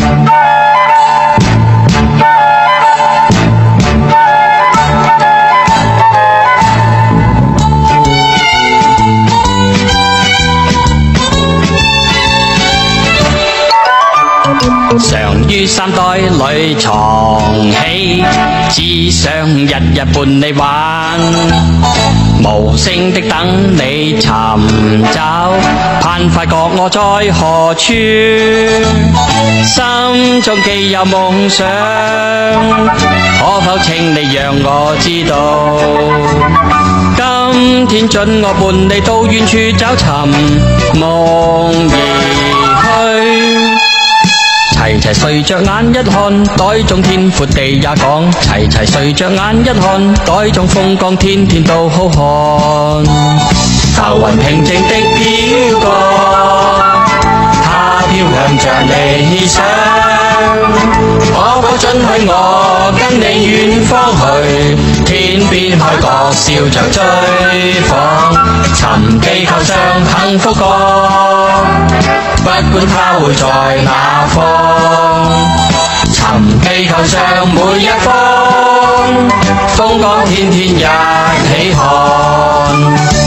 常於三袋裏藏起，只想日日伴你玩，無聲的等你尋找，盼發覺我在何處，心中既有夢想，可否請你讓我知道，今天准我伴你到遠處找尋夢而去。齊齊睡着眼一看，袋中天闊地也廣，齊齊睡着眼一看，袋中風光天天都好看。浮雲平靜的飄過，它飄向着理想，可否准許我跟你遠方去，天邊海角笑着追訪，尋地球上幸福過，不管它會在哪方，尋地球上每一方，風光天天一起看。